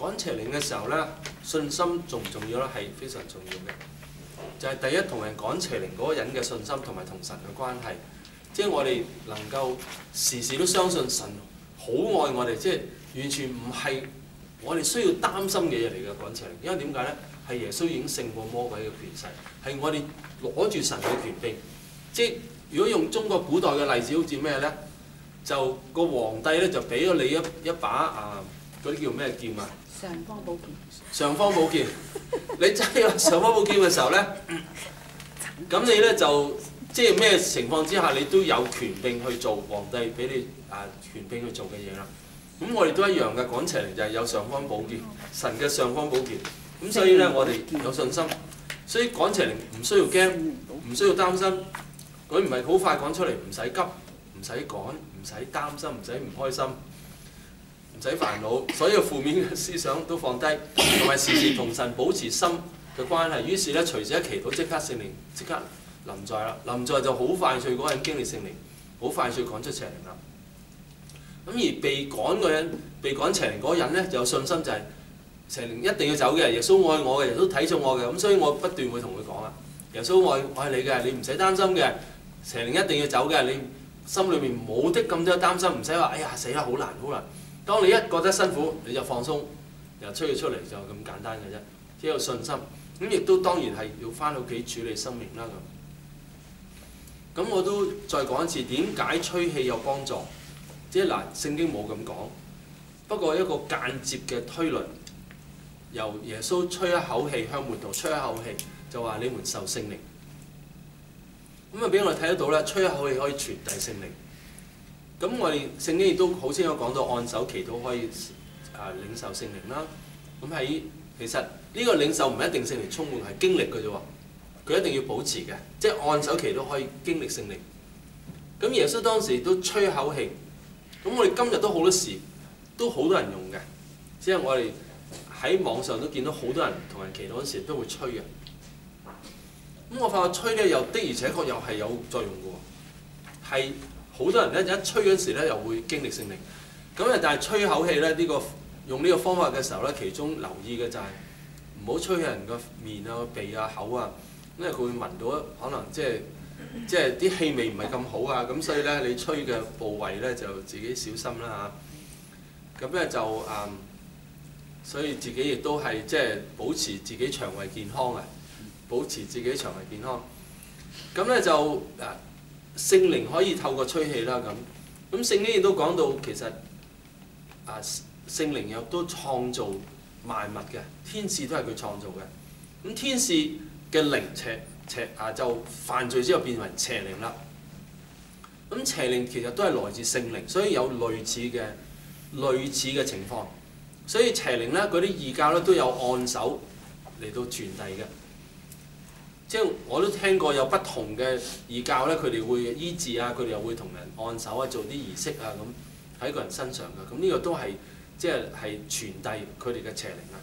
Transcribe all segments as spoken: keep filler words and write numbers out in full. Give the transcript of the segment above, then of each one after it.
趕邪靈嘅時候咧，信心重唔重要咧？係非常重要嘅。就係、是、第一，同人趕邪靈嗰個人嘅信心同埋同神嘅關係，即係我哋能夠時時都相信神好愛我哋，即係完全唔係我哋需要擔心嘅嘢嚟嘅趕邪靈。因為點解咧？係耶穌已經勝過魔鬼嘅權勢，係我哋攞住神嘅權柄。即係如果用中國古代嘅例子，好似咩咧？就個皇帝咧就俾咗你一一把啊嗰啲叫咩劍啊？ 尚方寶劍。 尚方寶劍，你揸咗尚方寶劍嘅時候咧，咁你咧就即係咩情況之下你都有權柄去做皇帝俾你啊權柄去做嘅嘢啦。咁我哋都一樣嘅，趕邪靈就係有尚方寶劍，神嘅尚方寶劍。咁所以咧，我哋有信心，所以趕邪靈唔需要驚，唔需要擔心，佢唔係好快趕出嚟，唔使急，唔使趕，唔使擔心，唔使唔開心。唔使煩惱，所有負面嘅思想都放低，同埋時時同神保持心嘅關係。於是咧，隨時一祈禱，即刻聖靈即刻臨在啦。臨在就好快脆嗰個人經歷聖靈，好快脆趕出邪靈啦。咁而被趕嘅人，被趕邪靈嗰個人咧，就有信心就係、是、邪靈一定要走嘅。耶穌愛我嘅，耶穌睇重我嘅，咁所以我不斷會同佢講啊。耶穌愛愛你嘅，你唔使擔心嘅。邪靈一定要走嘅，你心裏面冇的咁多擔心，唔使話哎呀死啦，好難好難。當你一覺得辛苦，你就放鬆，又吹佢出嚟就咁簡單嘅啫，只有信心。咁亦都當然係要返屋企處理生命啦咁。咁我都再講一次，點解吹氣有幫助？即係嗱，聖經冇咁講，不過一個間接嘅推論，由耶穌吹一口氣向門徒吹一口氣，就話你們受聖靈。咁啊，俾我哋睇得到咧，吹一口氣可以傳遞聖靈。咁我哋聖經亦都好清楚講到按手祈禱可以啊領受聖靈啦。咁喺其實呢個領受唔一定聖靈充滿，係經歷嘅啫喎。佢一定要保持嘅，即係按手祈禱可以經歷聖靈。咁耶穌當時都吹一口氣。咁我哋今日都好多時都好多人用嘅，即係我哋喺網上都見到好多人同人祈禱嗰時都會吹嘅。咁我發覺吹咧又的而且確又係有作用嘅喎，係。好多人咧一吹嗰時咧又會經歷聖靈，咁啊但係吹口氣咧呢、呢個用呢個方法嘅時候咧，其中留意嘅就係唔好吹人個面啊、鼻啊、口啊，因為佢會聞到可能即係即係啲氣味唔係咁好啊，咁所以咧你吹嘅部位咧就自己小心啦嚇。咁咧就誒、嗯，所以自己亦都係即係保持自己腸胃健康啊，保持自己腸胃健康。咁咧就誒。聖靈可以透過吹氣啦咁，咁聖經亦都講到其實啊聖靈又都創造萬物嘅，天使都係佢創造嘅。咁天使嘅靈邪邪啊就犯罪之後變為邪靈啦。咁邪靈其實都係來自聖靈，所以有類似嘅類似嘅情況。所以邪靈咧嗰啲異教咧都有按手嚟到傳遞嘅。即係我都聽過有不同嘅異教咧，佢哋會醫治啊，佢哋又會同人按手啊，做啲儀式啊咁喺個人身上嘅。咁呢個都係即係係傳遞佢哋嘅邪靈啊。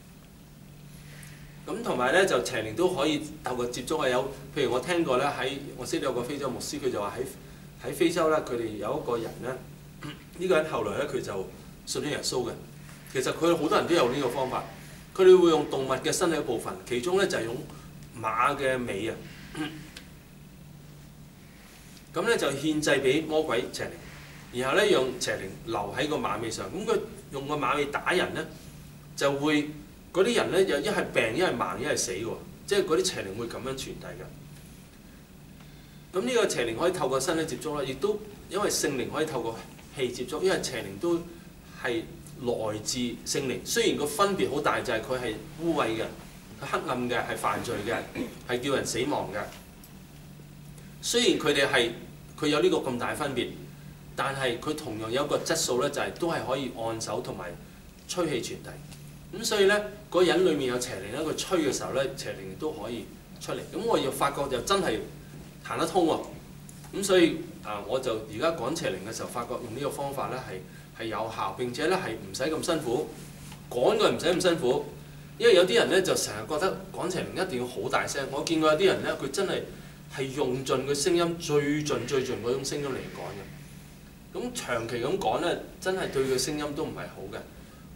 咁同埋咧就邪靈都可以透過接觸啊，有譬如我聽過咧喺我識到有個非洲牧師，佢就話喺喺非洲咧，佢哋有一個人咧，呢、呢個人後來咧佢就信咗耶穌嘅。其實佢好多人都有呢個方法，佢哋會用動物嘅身體部分，其中咧就係用馬嘅尾啊，咁咧就獻祭俾魔鬼邪靈，然後咧讓邪靈留喺個馬尾上。咁佢用個馬尾打人咧，就會嗰啲人咧又一係病，一係盲，一係死喎。即係嗰啲邪靈會咁樣傳遞嘅。咁呢個邪靈可以透過身體接觸啦，亦都因為聖靈可以透過氣接觸，因為邪靈都係來自聖靈。雖然個分別好大，就係佢係污穢嘅。黑暗嘅係犯罪嘅，係叫人死亡嘅。雖然佢哋係佢有呢個咁大分別，但係佢同樣有一個質素咧，就係、是、都係可以按手同埋吹氣傳遞。咁所以咧，嗰個人裡面有邪靈咧，佢吹嘅時候咧，邪靈都可以出嚟。咁我又發覺就真係行得通喎。咁所以啊，我就而家趕邪靈嘅時候，發覺用呢個方法咧係係有效，並且咧係唔使咁辛苦，趕佢唔使咁辛苦。因為有啲人咧就成日覺得趕邪靈一定要好大聲，我見過有啲人咧，佢真係係用盡佢聲音最盡最盡嗰種聲音嚟趕嘅。咁長期咁趕咧，真係對佢聲音都唔係好嘅。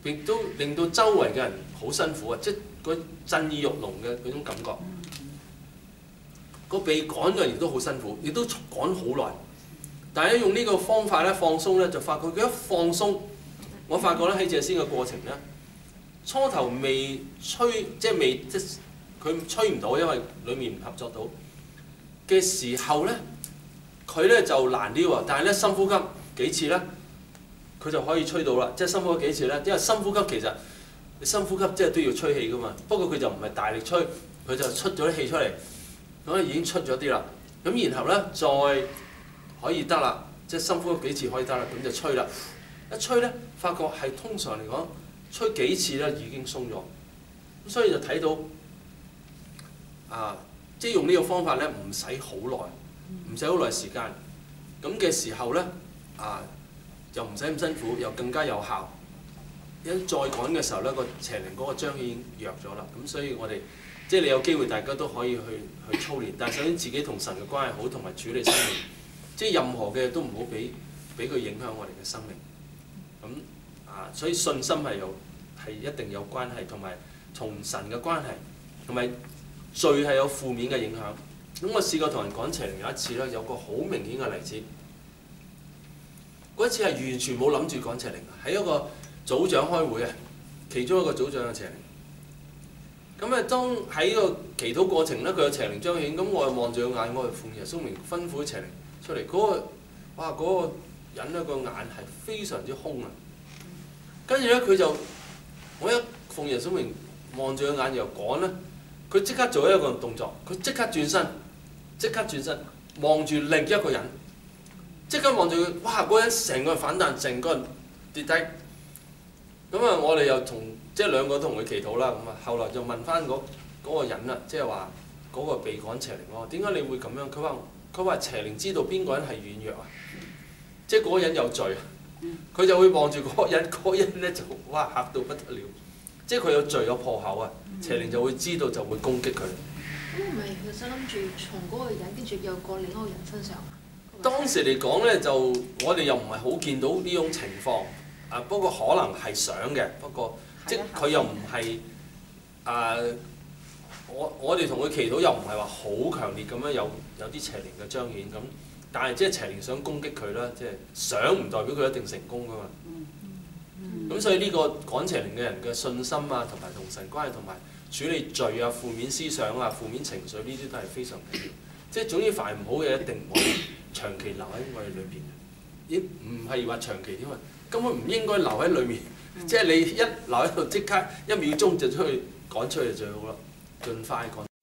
亦都令到周圍嘅人好辛苦啊！即係個震耳欲聾嘅嗰種感覺。個被趕嘅人亦都好辛苦，亦都趕好耐。但係咧用呢個方法咧放鬆咧，就發覺佢一放鬆，我發覺咧喺謝仙嘅過程咧，初頭未吹，即係未即係佢吹唔到，因為裡面唔合作到嘅時候咧，佢咧就難啲喎。但係咧深呼吸幾次咧，佢就可以吹到啦。即係深呼吸幾次咧，因為深呼吸其實你深呼吸即係都要吹氣噶嘛。不過佢就唔係大力吹，佢就出咗啲氣出嚟，咁已經出咗啲啦。咁然後咧再可以得啦，即係深呼吸幾次可以得啦，咁就吹啦。一吹咧，發覺係通常嚟講，吹幾次咧已經鬆咗。咁所以就睇到啊，即係用呢個方法咧，唔使好耐，唔使好耐時間。咁嘅時候咧，啊又唔使咁辛苦，又更加有效。一再趕嘅時候咧，個邪靈嗰個張已經弱咗啦。咁所以我哋即係你有機會，大家都可以去去操練。但係首先自己同神嘅關係好，同埋處理生命。即係任何嘅都唔好俾俾佢影響我哋嘅生命。咁啊，所以信心係有係一定有關係，同埋同神嘅關係，同埋罪係有負面嘅影響。咁我試過同人講邪靈有一次咧，有個好明顯嘅例子。嗰一次係完全冇諗住講邪靈嘅，喺一個組長開會啊，其中一個組長嘅邪靈。咁啊，當喺個祈禱過程咧，佢有邪靈彰顯，咁我又望住個眼，我係奉耶穌名吩咐啲邪靈出嚟，嗰、那個哇嗰、那個人咧個眼係非常之兇啊！跟住咧佢就我一奉耶穌名望住個眼又趕咧，佢即刻做一個動作，佢即刻轉身，即刻轉身望住另一個人，即刻望住佢，哇！嗰、那個人成個人反彈，成個人跌低。咁啊，我哋又同即係兩個都同佢祈禱啦。咁啊，後來就問翻嗰嗰個人啦，即係話嗰個被趕邪靈，我話點解你會咁樣？佢話。佢話邪靈知道邊個人係軟弱啊，即係嗰個人有罪啊，佢就會望住嗰個人，嗰個人咧就哇嚇到不得了，即係佢有罪有破口啊，邪靈就會知道就會攻擊佢。 咁唔係佢想諗住從嗰個人跟住又過另一個人身上？ 當時嚟講咧，就我哋又唔係好見到呢種情況啊，不過可能係想嘅，不過即係佢又唔係啊。我我哋同佢祈禱又唔係話好強烈咁樣有有啲邪靈嘅彰顯咁，但係即係邪靈想攻擊佢啦，即係想唔代表佢一定成功噶嘛。咁所以呢個趕邪靈嘅人嘅信心啊，同埋同神關係，同埋處理罪啊、負面思想啊、負面情緒呢啲都係非常緊要。即係總之凡唔好嘅一定唔可以長期留喺我哋裏邊，亦唔係話長期添啊，根本唔應該留喺裏面。即係你一留喺度，即刻一秒鐘就出去趕出去就最好啦。盡快趕。